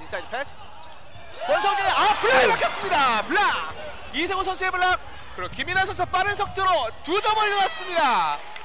인사이드 패스. 권성재 블락이 막혔습니다. 블락. 이승우 선수의 블락. 그리고 김민환 선수 빠른 속도로 2점을 넣었습니다.